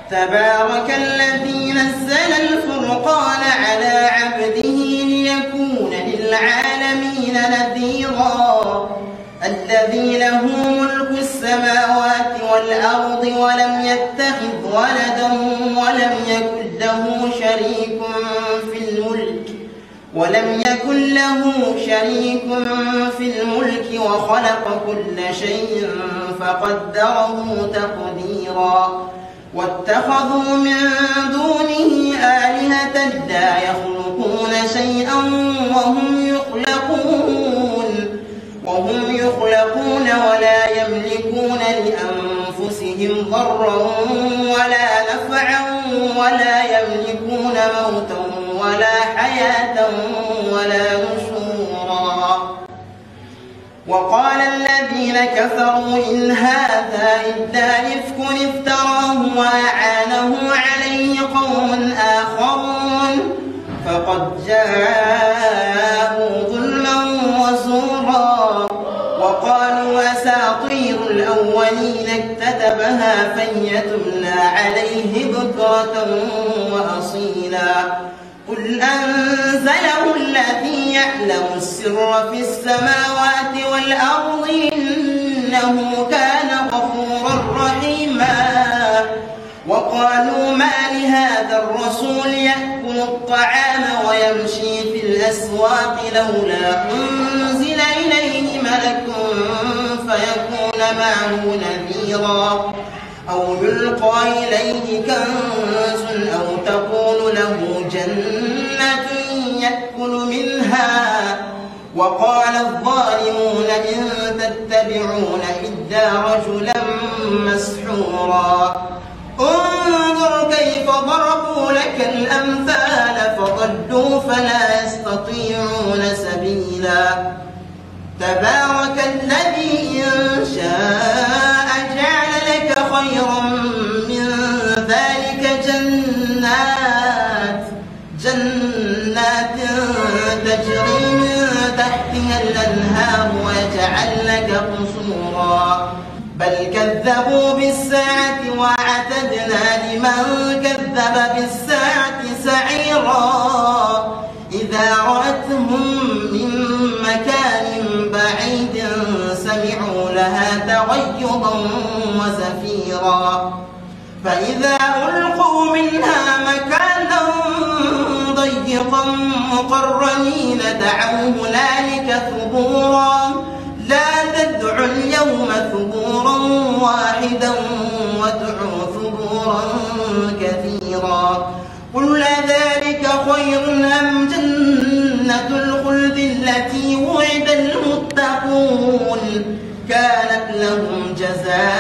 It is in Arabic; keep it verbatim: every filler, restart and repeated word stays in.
تبارك الذي نزل الفرقان على عبده ليكون للعالمين نذيرا الذي له ملك السماوات والأرض ولم يتخذ ولدا ولم يكن له شريك في الملك ولم يكن له شريك في الملك وخلق كل شيء فقدره تقديرا واتخذوا من دونه آلهة لا يخلقون شيئا وهم يخلقون وهم يخلقون ولا يملكون لأنفسهم ضرا ولا نفعا ولا يملكون موتا ولا حياة ولا نشورا. وقال الذين كفروا إن هذا إلا إفك افتراه وأعانه عليه قوم آخرون فقد جاءوا ظلما وزورا وقالوا أساطير الأولين اكتتبها فهي تملى عليه بكرة وأصيلا قل أنزله الذي يعلم السر في السماوات والأرض إنه كان غفورا رحيما. وقالوا ما لهذا الرسول يأكل الطعام ويمشي في الأسواق لولا أنزل إليه ملك فيكون معه نذيرا أو يلقى إليه كنز أو تكون له جنة يأكل منها. وقال الظالمون إن تتبعون إلا رجلا مسحورا انظر كيف ضربوا لك الأمثال فضلوا فلا يستطيعون سبيلا. تبارك الذي إن شاء جعل لك خيرا من ذلك جنات جنات تجري من تحتها الأنهار ويجعل لك قصورا بل كذبوا بالساعة وأعتدنا لمن كذب بالساعة سعيرا إذا رأتهم من مكان بعيد سمعوا لها تغيظا وزفيرا فإذا ألقوا منها مكانا ضيقا مقرنين دعوا هنالك ثبورا لا تدعوا اليوم ثبورا واحدا وادعوا ثبورا كثيرا قل ذلك خير أم جنة الخلد التي وعد المتقون كانت لهم جزاء